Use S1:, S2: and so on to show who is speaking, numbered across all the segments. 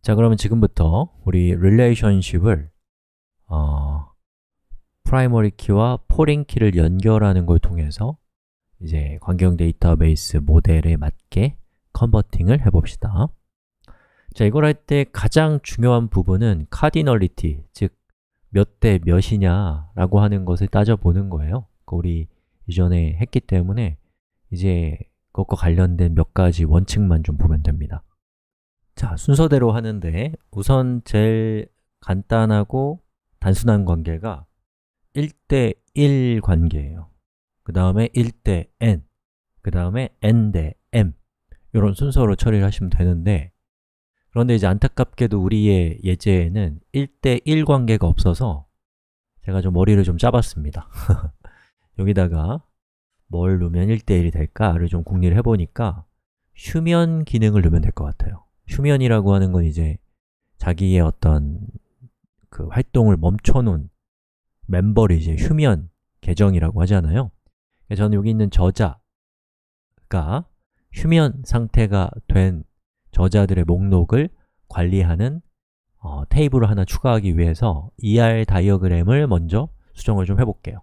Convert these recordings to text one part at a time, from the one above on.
S1: 자, 그러면 지금부터 우리 릴레이션십을 프라이머리 키와 포린 키를 연결하는 걸 통해서 이제 관계형 데이터베이스 모델에 맞게 컨버팅을 해봅시다. 자, 이걸 할 때 가장 중요한 부분은 카디널리티, 즉 몇 대 몇이냐 라고 하는 것을 따져보는 거예요. 우리 이전에 했기 때문에 이제 그것과 관련된 몇 가지 원칙만 좀 보면 됩니다. 자, 순서대로 하는데 우선 제일 간단하고 단순한 관계가 1대 1 관계예요. 그 다음에 1대 n, 그 다음에 n 대 m 이런 순서로 처리를 하시면 되는데, 그런데 이제 안타깝게도 우리의 예제에는 1대 1 관계가 없어서 제가 좀 머리를 좀 짜봤습니다. 여기다가 뭘 넣으면 1대 1이 될까를 좀 궁리를 해보니까 휴면 기능을 넣으면 될 것 같아요. 휴면이라고 하는 건 이제 자기의 어떤 그 활동을 멈춰놓은 멤버를 이제 휴면 계정이라고 하잖아요. 저는 여기 있는 저자가 휴면 상태가 된 저자들의 목록을 관리하는 테이블을 하나 추가하기 위해서 ER 다이어그램을 먼저 수정을 좀 해볼게요.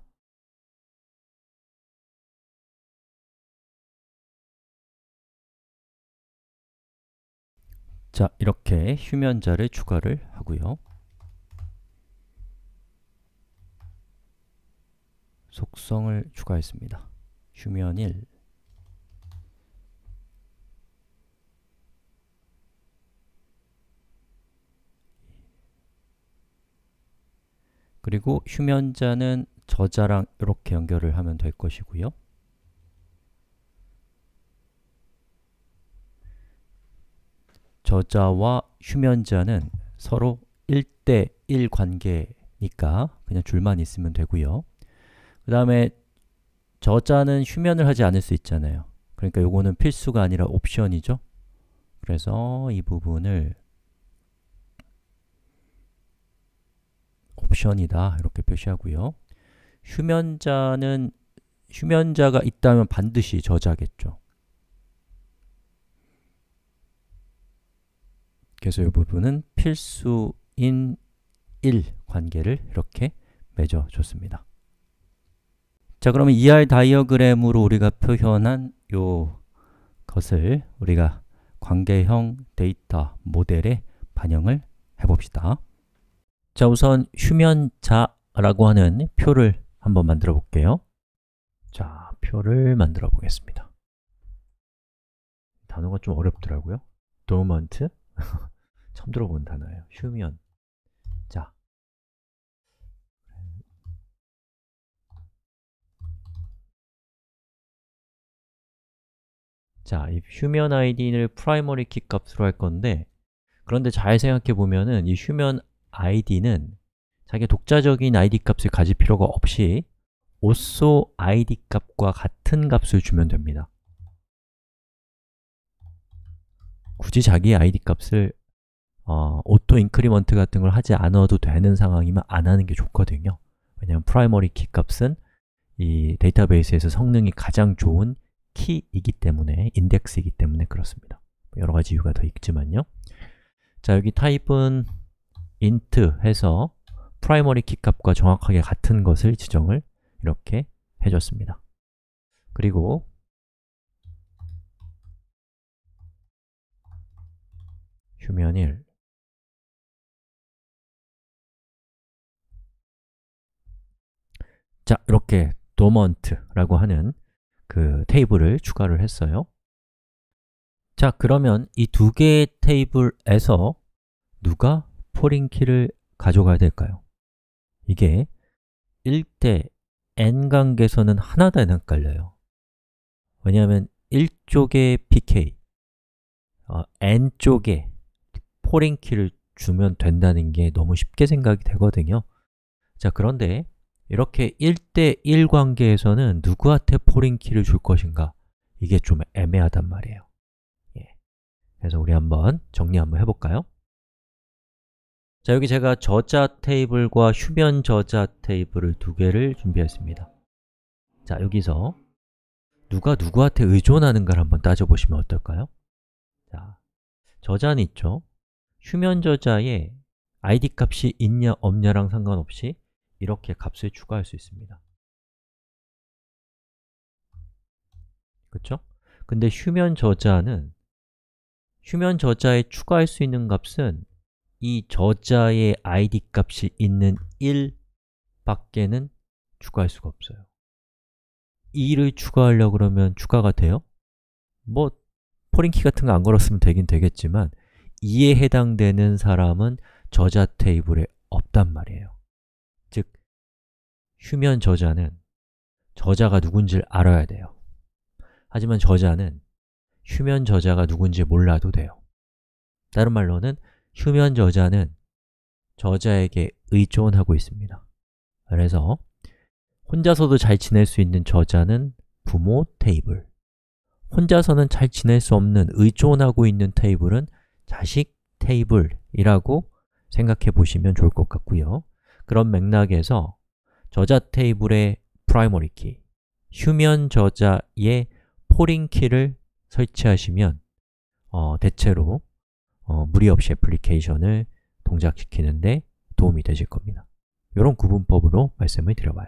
S1: 자, 이렇게 휴면자를 추가를 하고요. 속성을 추가했습니다. 휴면 1. 그리고 휴면자는 저자랑 이렇게 연결을 하면 될 것이고요. 저자와 휴면자는 서로 1대 1 관계니까 그냥 줄만 있으면 되고요. 그 다음에 저자는 휴면을 하지 않을 수 있잖아요. 그러니까 요거는 필수가 아니라 옵션이죠. 그래서 이 부분을 옵션이다 이렇게 표시하고요. 휴면자가 있다면 반드시 저자겠죠. 그래서 이 부분은 필수인 1 관계를 이렇게 맺어줬습니다. 자, 그러면 ER 다이어그램으로 우리가 표현한 요 것을 우리가 관계형 데이터 모델에 반영을 해봅시다. 자, 우선 휴면자라고 하는 표를 한번 만들어 볼게요. 자, 표를 만들어 보겠습니다. 단어가 좀 어렵더라고요. dormant 처음 들어본 단어예요. 휴면. 자, 이 휴면 id를 프라이머리 키 값으로 할 건데, 그런데 잘 생각해 보면은 이 휴면 id는 자기 독자적인 id 값을 가질 필요가 없이 also id 값과 같은 값을 주면 됩니다. 굳이 자기 id 값을 오토 인크리먼트 같은 걸 하지 않아도 되는 상황이면 안 하는 게 좋거든요. 왜냐하면 프라이머리 키 값은 이 데이터베이스에서 성능이 가장 좋은 키이기 때문에, 인덱스이기 때문에 그렇습니다. 여러 가지 이유가 더 있지만요. 자, 여기 타입은 int 해서 프라이머리 키 값과 정확하게 같은 것을 지정을 이렇게 해줬습니다. 그리고 휴면 1. 자, 이렇게 dormant라고 하는 그 테이블을 추가를 했어요. 자, 그러면 이 두 개의 테이블에서 누가 포린 키를 가져가야 될까요? 이게 1대 n 관계에서는 하나도 안 헷갈려요. 왜냐하면 1쪽에 pk, n쪽에 포린 키를 주면 된다는 게 너무 쉽게 생각이 되거든요. 자, 그런데 이렇게 1대 1 관계에서는 누구한테 포린 키를 줄 것인가? 이게 좀 애매하단 말이에요. 그래서 우리 한번 정리 한번 해볼까요? 자, 여기 제가 저자 테이블과 휴면 저자 테이블을 두 개를 준비했습니다. 자, 여기서 누가 누구한테 의존하는가를 한번 따져보시면 어떨까요? 자, 저자는 있죠. 휴면 저자에 id 값이 있냐 없냐랑 상관없이 이렇게 값을 추가할 수 있습니다. 그렇죠? 근데 휴면 저자에 추가할 수 있는 값은 이 저자의 id 값이 있는 1 밖에는 추가할 수가 없어요. 2를 추가하려고 그러면 추가가 돼요? 뭐 포링키 같은 거 안 걸었으면 되긴 되겠지만 2에 해당되는 사람은 저자 테이블에 없단 말이에요. 즉, 휴면 저자는 저자가 누군지를 알아야 돼요. 하지만 저자는 휴면 저자가 누군지 몰라도 돼요. 다른 말로는 휴면 저자는 저자에게 의존하고 있습니다. 그래서 혼자서도 잘 지낼 수 있는 저자는 부모 테이블, 혼자서는 잘 지낼 수 없는 의존하고 있는 테이블은 자식 테이블이라고 생각해 보시면 좋을 것 같고요. 그런 맥락에서 저자 테이블의 프라이머리 키, 휴면 저자의 포링 키를 설치하시면 대체로 무리 없이 애플리케이션을 동작시키는 데 도움이 되실 겁니다. 이런 구분법으로 말씀을 드려봐요.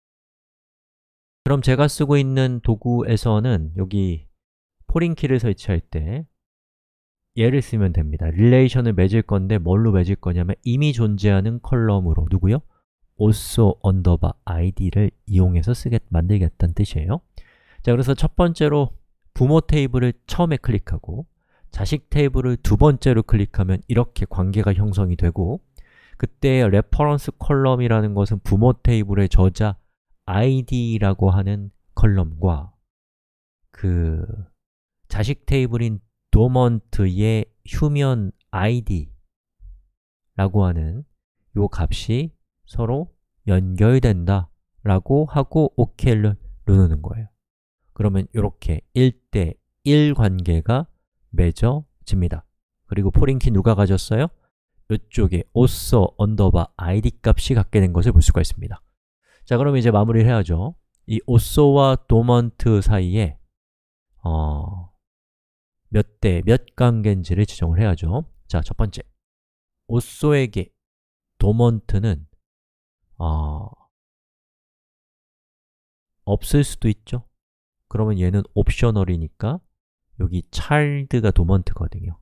S1: 그럼 제가 쓰고 있는 도구에서는 여기 포링 키를 설치할 때 얘를 쓰면 됩니다. 릴레이션을 맺을 건데 뭘로 맺을 거냐면 이미 존재하는 컬럼으로 누구요? also id를 이용해서 만들겠다는 뜻이에요. 자, 그래서 첫 번째로 부모 테이블을 처음에 클릭하고 자식 테이블을 두 번째로 클릭하면 이렇게 관계가 형성이 되고 그때 레퍼런스 컬럼이라는 것은 부모 테이블의 저자 id라고 하는 컬럼과 그 자식 테이블인 도먼트의 휴면 id라고 하는 요 값이 서로 연결된다 라고 하고 OK를 누르는 거예요. 그러면 이렇게 1대 1 관계가 맺어집니다. 그리고 포링키 누가 가졌어요? 이쪽에 also id 값이 갖게 된 것을 볼 수가 있습니다. 자, 그럼 이제 마무리를 해야죠. 이 also와 도먼트 사이에 몇 대 몇 관계인지를 지정을 해야죠. 자, 첫 번째, also에게 도먼트는 없을 수도 있죠. 그러면 얘는 옵셔널이니까 여기 child가 도먼트거든요.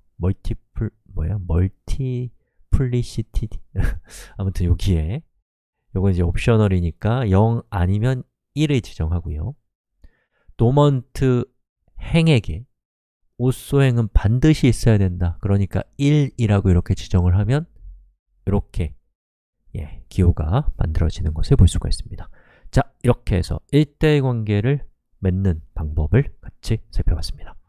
S1: 멀티플리시티 아무튼 여기에 요건 이제 옵셔널이니까 0 아니면 1을 지정하고요. 도먼트 행에게 also 행은 반드시 있어야 된다. 그러니까 1이라고 이렇게 지정을 하면 이렇게 기호가 만들어지는 것을 볼 수가 있습니다. 자, 이렇게 해서 1대1 관계를 맺는 방법을 같이 살펴봤습니다.